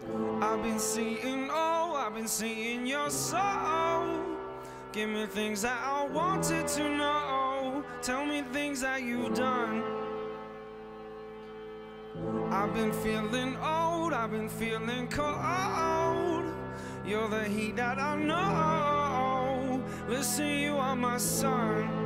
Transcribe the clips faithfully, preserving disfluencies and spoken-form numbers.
I've been seeing, oh, I've been seeing your soul. Give me things that I wanted to know. Tell me things that you've done. I've been feeling old, I've been feeling cold. You're the heat that I know. Listen, you are my sun.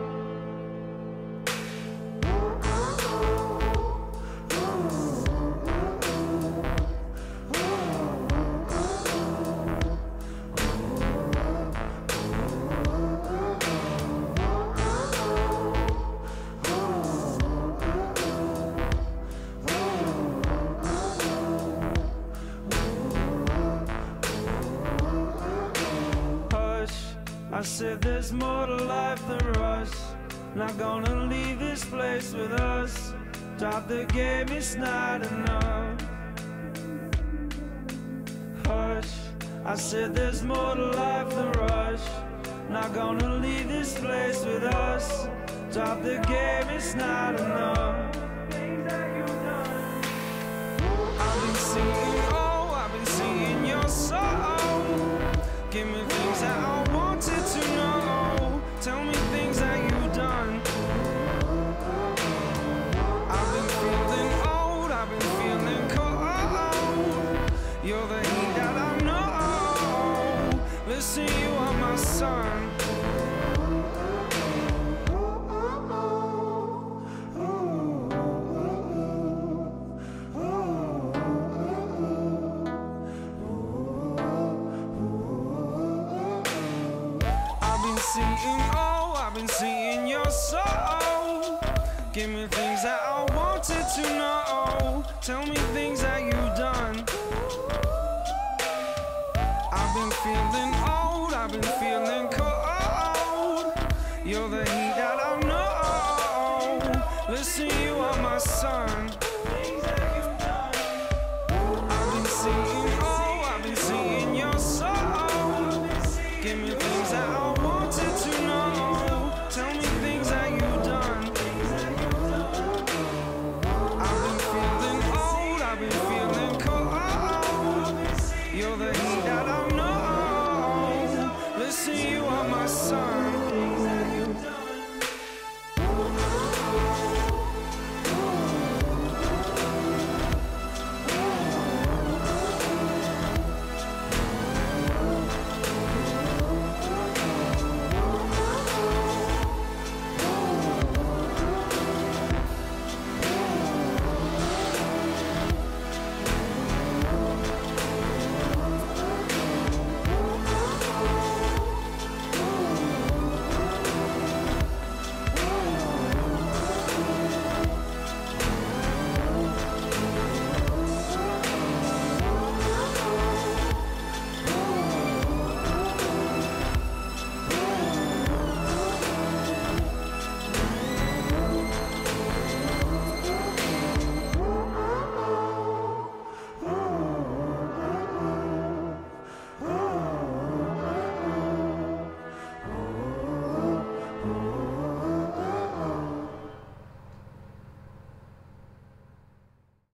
I said there's more to life than rush. Not gonna leave this place with us. Drop the game, it's not enough. Hush, I said there's more to life than rush. Not gonna leave this place with us. Drop the game, it's not enough. I've been seeing, oh, I've been seeing your soul. Give me things that I wanted to know. Tell me things that you've done. I've been feeling old, I've been feeling cold. You're the heat that I know. Listen, you are my sun. Seeing, oh, I've been seeing your soul. Give me things that I wanted to know. Tell me things that you've done. I've been feeling old, I've been